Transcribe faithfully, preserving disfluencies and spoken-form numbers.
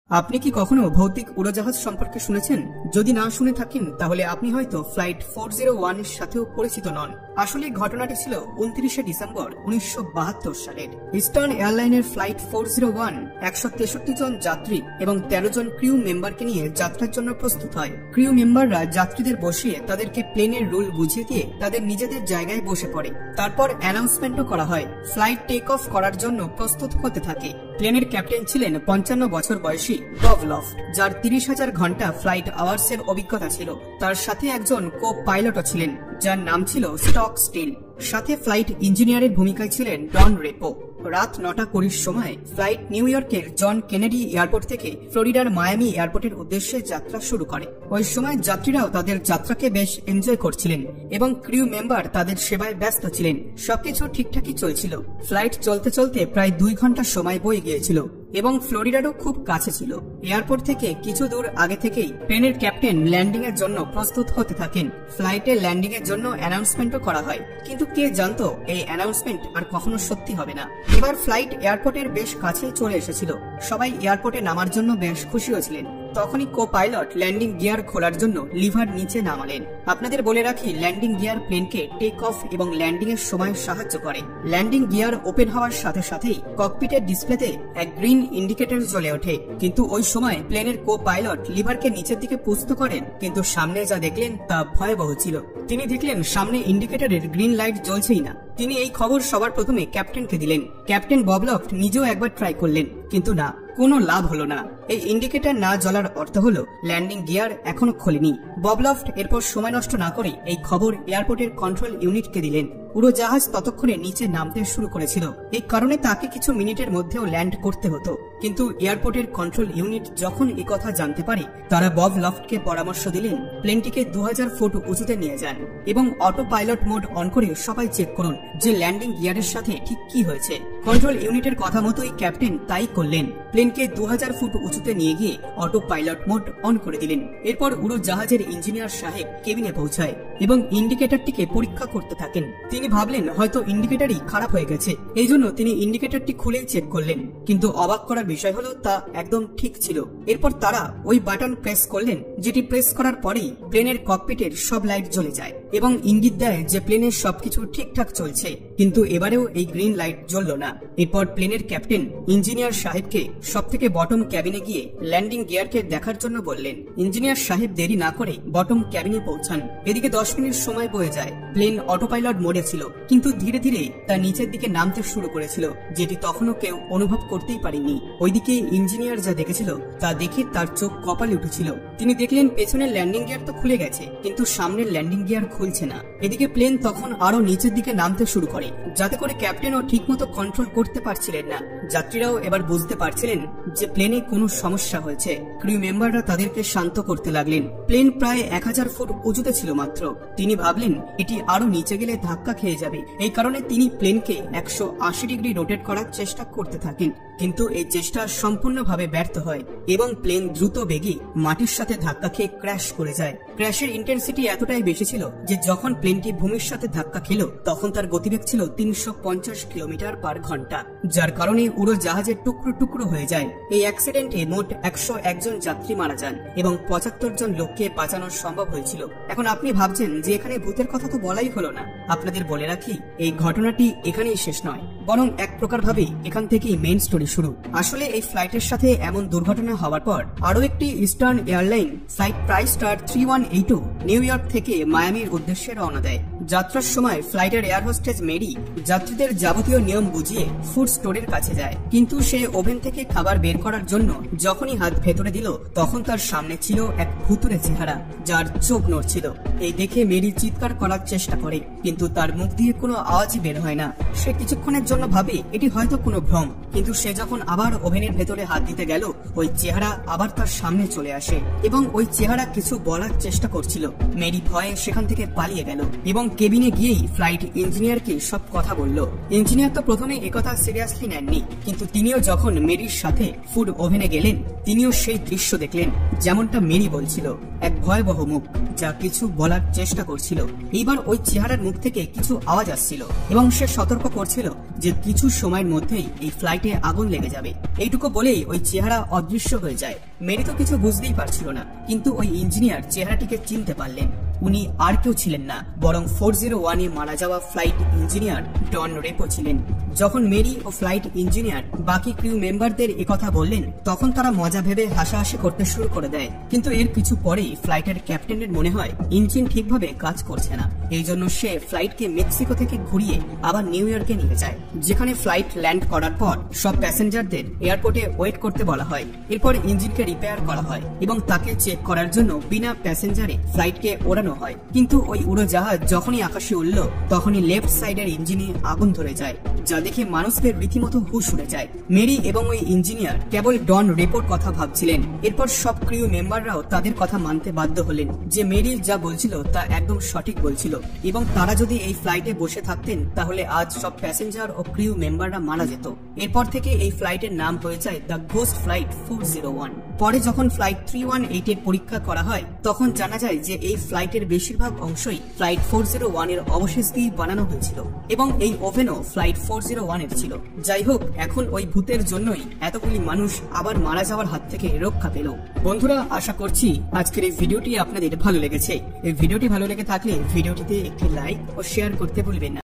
আপনি কি কখনো ভৌতিক উড়োজাহাজ সম্পর্কে শুনেছেন? যদি না শুনে থাকেন তাহলে আপনি হয়তো ফ্লাইট ফোর জিরো ওয়ান এর সাথেও পরিচিত নন। আসলে ঘটনাটি ছিল উনত্রিশে ডিসেম্বর উনিশশো বাহাত্তর সালের। ইস্টার্ন এয়ারলাইনের ফ্লাইট ফোর জিরো ওয়ান একশো তেষট্টি জন যাত্রী এবং তেরো জন ক্রিউ মেম্বারকে নিয়ে যাত্রার জন্য প্রস্তুত হয়। ক্রিউ মেম্বাররা যাত্রীদের বসিয়ে তাদেরকে প্লেনের রুল বুঝিয়ে দিয়ে তাদের নিজেদের জায়গায় বসে পড়ে। তারপর অ্যানাউন্সমেন্টও করা হয়। ফ্লাইট টেক অফ করার জন্য প্রস্তুত হতে থাকে। প্লেনের ক্যাপ্টেন ছিলেন পঞ্চান্ন বছর বয়সী বব লফট, যার তিরিশ হাজার ঘন্টা ফ্লাইট আওয়ার্স এর অভিজ্ঞতা ছিল। তার সাথে একজন কো পাইলটও ছিলেন, যার নাম ছিল স্টক স্টিল। সাথে ফ্লাইট ইঞ্জিনিয়ারের ভূমিকায় ছিলেন ডন রেপো। রাত নটা কুড়ির সময় ফ্লাইট নিউ ইয়র্কের জন কেনেডি এয়ারপোর্ট থেকে ফ্লোরিডার মায়ামি এয়ারপোর্টের উদ্দেশ্যে যাত্রা শুরু করে। ওই সময় যাত্রীরাও তাদের যাত্রাকে বেশ এনজয় করছিলেন এবং ক্রিউ মেম্বার তাদের সেবায় ব্যস্ত ছিলেন। সবকিছু ঠিকঠাকই চলছিল। ফ্লাইট চলতে চলতে প্রায় দুই ঘন্টা সময় বয়ে গিয়েছিল এবং ফ্লোরিডারও খুব কাছে ছিল। এয়ারপোর্ট থেকে কিছু দূর আগে থেকেই প্লেনের ক্যাপ্টেন ল্যান্ডিং এর জন্য প্রস্তুত হতে থাকেন। ফ্লাইটে ল্যান্ডিং এর জন্য অ্যানাউন্সমেন্টও করা হয়, কিন্তু কে জানতো এই অ্যানাউন্সমেন্ট আর কখনো সত্যি হবে না। এবার ফ্লাইট এয়ারপোর্টের বেশ কাছেই চলে এসেছিল। সবাই এয়ারপোর্টে নামার জন্য বেশ খুশিও ছিলেন। তখনই কো পাইলট ল্যান্ডিং গিয়ার খোলার জন্য লিভার নিচে নামালেন। আপনাদের বলে রাখি, ল্যান্ডিং গিয়ার প্লেনকে টেক অফ এবং ল্যান্ডিং এর সময় সাহায্য করে। ল্যান্ডিং গিয়ার ওপেন হওয়ার সাথে সাথেই ককপিটের ডিসপ্লেতে এক গ্রিন ইন্ডিকেটর জ্বলে ওঠে। কিন্তু ওই সময় প্লেনের কো পাইলট লিভারকে নিচের দিকে পুশড করেন, কিন্তু সামনে যা দেখলেন তা ভয়াবহ ছিল। তিনি দেখলেন সামনে ইন্ডিকেটরের গ্রিন লাইট জ্বলছেই না। তিনি এই খবর সবার প্রথমে ক্যাপ্টেনকে দিলেন। ক্যাপ্টেন বব লফট নিজেও একবার ট্রাই করলেন, কিন্তু না, কোনো লাভ হলো না। এই ইন্ডিকেটর না জ্বলার অর্থ হলো ল্যান্ডিং গিয়ার এখনো খোলেনি। বব লফট এরপর সময় নষ্ট না করে এই খবর এয়ারপোর্টের কন্ট্রোল ইউনিটকে দিলেন। উড়োজাহাজ ততক্ষণে নিচে নামতে শুরু করেছিল। এই কারণে তাকে কিছু মিনিটের মধ্যেও ল্যান্ড করতে হতো। কিন্তু এয়ারপোর্টের কন্ট্রোল ইউনিট যখন এই কথা জানতে পারে, তারা বব লফটকে পরামর্শ দিলেন প্লেনটিকে দু হাজার ফুট উঁচুতে নিয়ে যান এবং অটো পাইলট মোড অন করে সবাই চেক করুন যে ল্যান্ডিং গিয়ারের সাথে ঠিক কি হয়েছে। কন্ট্রোল ইউনিটের কথা মতোই ক্যাপ্টেন তাই করলেন। প্লেনকে দু হাজার ফুট উঁচুতে নিয়ে গিয়ে অটো পাইলট মোড অন করে দিলেন। এরপর উড়োজাহাজের ইঞ্জিনিয়ার সাহেব কেবিনে পৌঁছায় এবং ইন্ডিকেটরটিকে পরীক্ষা করতে থাকেন। তিনি ভাবলেন হয়তো ইন্ডিকেটরই খারাপ হয়ে গেছে, এই জন্য তিনি ইন্ডিকেটরটি খুলে চেক করলেন। কিন্তু অবাক করার বিষয় হলো তা একদম ঠিক ছিল। এরপর তারা ওই বাটন প্রেস করলেন, যেটি প্রেস করার পরেই প্লেনের ককপিটের সব লাইট জ্বলে যায় এবং ইঙ্গিত দেয় যে প্লেনের সবকিছু ঠিকঠাক চলছে। কিন্তু এবারেও এই গ্রিন লাইট জ্বলল না। এরপর প্লেনের ক্যাপ্টেন ইঞ্জিনিয়ার সাহেবকে সব থেকে বটম ক্যাবিনে গিয়ে ল্যান্ডিং গিয়ারকে দেখার জন্য বললেন। ইঞ্জিনিয়ার সাহেব দেরি না করে বটম ক্যাবিনে পৌঁছান। এদিকে দশ মিনিট সময় বয়ে যায়। প্লেন অটো পাইলট মোডে ছিল, কিন্তু ধীরে ধীরে তা নিচের দিকে নামতে শুরু করেছিল, যেটি তখনও কেউ অনুভব করতেই পারেনি। ওইদিকে ইঞ্জিনিয়ার যা দেখেছিল তা দেখে তার চোখ কপালে উঠেছিল। তিনি দেখলেন পেছনের ল্যান্ডিং গিয়ার তো খুলে গেছে, কিন্তু সামনের ল্যান্ডিং গিয়ার খুলছে না। এদিকে প্লেন তখন আরো নিচের দিকে নামতে শুরু করে, যাতে করে ক্যাপ্টেনও ঠিকমতো কন্ট্রোল করতে পারছিলেন না। যাত্রীরাও এবার বুঝতে পারছিলেন যে প্লেনে কোনো সমস্যা হয়েছে। ক্রিউ মেম্বাররা তাদেরকে শান্ত করতে লাগলেন। প্লেন প্রায় এক হাজার ফুট উঁচুতে ছিল মাত্র। তিনি ভাবলেন এটি আরো নিচে গেলে ধাক্কা খেয়ে যাবে। এই কারণে তিনি প্লেনকে একশো আশি ডিগ্রি রোটেট করার চেষ্টা করতে থাকেন, কিন্তু এই চেষ্টা সম্পূর্ণভাবে ব্যর্থ হয় এবং প্লেন দ্রুত বেগে মাটির সাথে ধাক্কা খেয়ে ক্র্যাশ করে যায়। ক্র্যাশের ইন্টেন্সিটি এতটাই বেশি ছিল যে যখন প্লেনটি ভূমির সাথে ধাক্কা খেল তখন তার গতিবেগ ছিল তিনশো পঞ্চাশ কিলোমিটার পার ঘন্টা, যার কারণে উড়োজাহাজের টুকরো টুকরো হয়ে যায়। এই অ্যাক্সিডেন্টে মোট একশো একজন যাত্রী মারা যান এবং পঁচাত্তর জন লোককে বাঁচানো সম্ভব হয়েছিল। এখন আপনি ভাবছেন যে এখানে ভূতের কথা তো বলাই হলো না। আপনাদের বলে রাখি, এই ঘটনাটি এখানেই শেষ নয়, বরং এক প্রকার ভাবে এখান থেকেই মেইন স্টোরি শুরু। আসলে এই ফ্লাইটের সাথে এমন দুর্ঘটনা হওয়ার পর আরো একটি ইস্টার্ন এয়ারলাইন ফ্লাইট প্রাইস স্টার three one eight New York থেকে মায়ামির উদ্দেশ্যে রওনা দেয়। যাত্রার সময় ফ্লাইটের এয়ার হোস্টেস মেরি যাত্রীদের যাবতীয় নিয়ম বুঝিয়ে ফুড স্টোরের কাছে যায়, কিন্তু সে ওভেন থেকে খাবার বের করার জন্য যখনই হাত ভেতরে দিল তখন তার সামনে ছিল এক ভুতুড়ে চেহারা, যার চোখ নড়ছিল। এই দেখে মেরি চিৎকার করার চেষ্টা করে, কিন্তু তার মুখ দিয়ে কোনো আওয়াজই বের হয় না। সে কিছুক্ষণের জন্য ভাবে এটি হয়তো কোনো ভ্রম, কিন্তু সে যখন আবার ওভেনের ভেতরে হাত দিতে গেল ওই চেহারা আবার তার সামনে চলে আসে এবং ওই চেহারা কিছু বলার চেষ্টা করছিল। মেরি ভয়ে সেখান থেকে পালিয়ে গেল এবং কেবিনে গিয়েই ফ্লাইট ইঞ্জিনিয়ারকে সব কথা বলল। ইঞ্জিনিয়ার তো প্রথমে একথা সিরিয়াসলি নেননি, কিন্তু তিনিও যখন মেরির সাথে ফুড ওভেনে গেলেন তিনিও সেই দৃশ্য দেখলেন যেমনটা মেরি বলছিল। এক ভয়াবহ মুখ যা কিছু বলার চেষ্টা করছিল। এইবার ওই চেহারার মুখ থেকে কিছু আওয়াজ আসছিল এবং সে সতর্ক করছিল যে কিছু সময়ের মধ্যেই এই ফ্লাইটে আগুন লেগে যাবে। এইটুকু বলেই ওই চেহারা অদৃশ্য হয়ে যায়। মেরি তো কিছু বুঝতেই পারছিল না, কিন্তু ওই ইঞ্জিনিয়ার চেহারাটিকে চিনতে পারলেন। উনি আর কেউ ছিলেন না, বরং ফোর জিরো ওয়ানে মারা যাওয়া ফ্লাইট ইঞ্জিনিয়ার ডন রেপো ছিলেন। যখন মেরি ও ফ্লাইট ইঞ্জিনিয়ার বাকি ক্রিউ মেম্বারদের একথা বললেন, তখন তারা মজা ভেবে হাসাহাসি করতে শুরু করে দেয়। কিন্তু এর কিছু পরেই ফ্লাইটের ক্যাপ্টেনের মনে হয় ইঞ্জিন ঠিকভাবে কাজ করছে না। এই জন্য সে ফ্লাইটকে মেক্সিকো থেকে ঘুরিয়ে আবার নিউ ইয়র্কে নিয়ে যায়, যেখানে ফ্লাইট ল্যান্ড করার পর সব প্যাসেঞ্জারদের এয়ারপোর্টে ওয়েট করতে বলা হয়। এরপর ইঞ্জিনকে রিপেয়ার করা হয় এবং তাকে চেক করার জন্য বিনা প্যাসেঞ্জারে ফ্লাইটকে ওড়ানো হয়। কিন্তু ওই উড়োজাহাজ যখনই আকাশে উঠল, তখনই লেফট সাইডের ইঞ্জিনে আগুন ধরে যায়, যা দেখে মানুষদের রীতিমতো হুঁশ উড়ে যায়। মেরি এবং ওই ইঞ্জিনিয়ার কেবল ডন রেপোর কথা ভাবছিলেন। এরপর সব ক্রিউ মেম্বাররাও তাদের কথা মানতে বাধ্য হলেন যে মেরি যা বলছিল তা একদম সঠিক বলছিল, এবং তারা যদি এই ফ্লাইটে বসে থাকতেন তাহলে আজ সব প্যাসেঞ্জার ও ক্রিউ মেম্বাররা মারা যেত। এরপর থেকে এই ফ্লাইটের নাম হয়ে যায় the ghost flight four zero one. পরে যখন ফ্লাইট থ্রি ওয়ান এইট এর পরীক্ষা করা হয়, তখন জানা যায় যে এই ফ্লাইটের বেশিরভাগ অংশই ফ্লাইট ফোর জিরো ওয়ান এর অবশেষ দিয়ে বানানো হয়েছিল, এবং এই ওভেনও ফ্লাইট ফোর জিরো ওয়ান এর ছিল। যাই হোক, এখন ওই ভূতের জন্যই এতগুলি মানুষ আবার মারা যাওয়ার হাত থেকে রক্ষা পেল। বন্ধুরা, আশা করছি আজকের এই ভিডিওটি আপনাদের ভালো লেগেছে। এই ভিডিওটি ভালো লেগে থাকলে ভিডিওটিতে একটি লাইক ও শেয়ার করতে ভুলবেন না।